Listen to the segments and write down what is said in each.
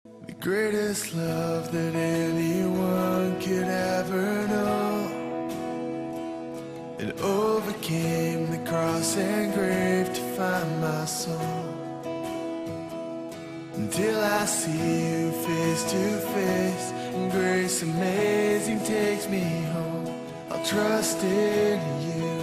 The greatest love that anyone could ever know. It overcame the cross and grave to find my soul. Until I see you face to face, and grace amazing takes me home. I'll trust in you.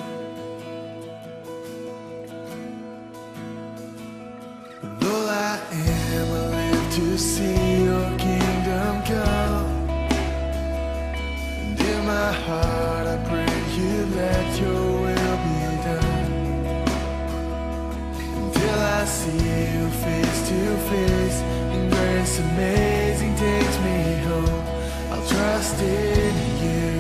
Though I am, I live to see your kingdom come. And in my heart I pray you let your will be done. Until I see you face to face, and grace amazing takes me home. I'll trust in you.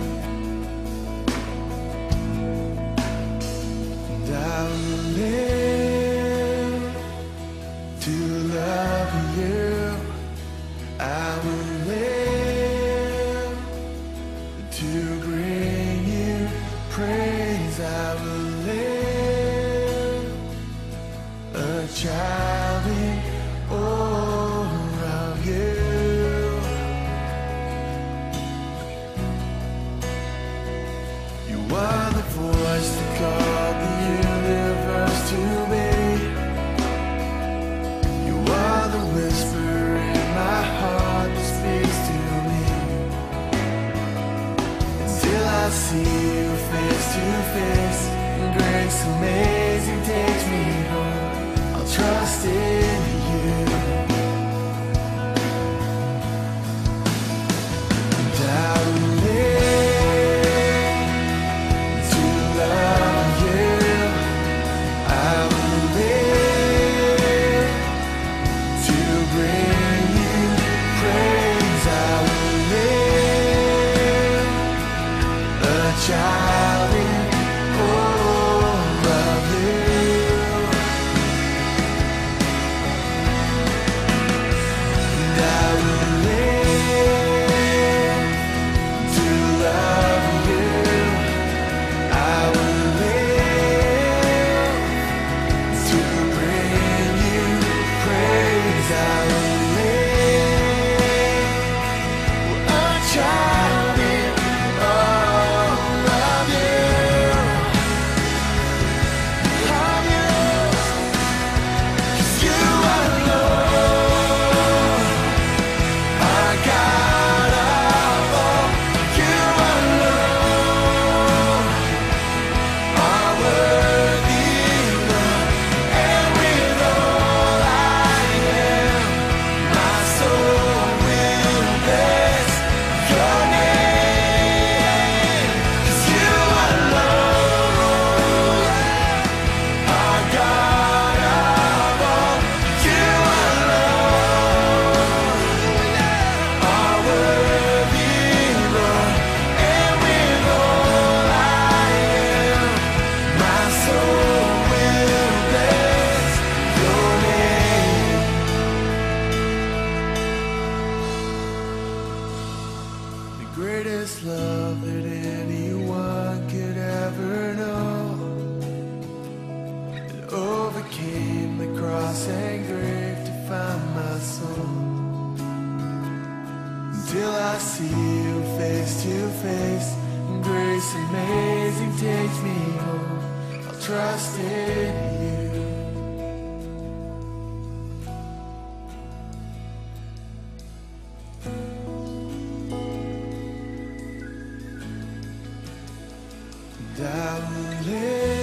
And I will live to love you. I will live to bring you praise. I will live a child in awe of you. You are the voice that called the universe to me. You are the whisper in my heart that speaks to me. Until I see you face to face, and grace amazing takes me home. I'll trust in you. And I will live to love you. I will live to bring you praise. I will live a child in awe of you. And I will live to love you. I will live to bring you praise. I will live a child in awe of you. Of you. 'Cause you alone are God of all. You alone are worthy, Lord. And with all I am, my soul will bless your name. 'Cause you alone are God of all. You alone are worthy, Lord. And with all I am, my soul will bless your name. The greatest love that anyone could ever know. It overcame the cross and grave to find my soul. Until I see you face to face, and grace amazing takes me home. I'll trust in you. And I will live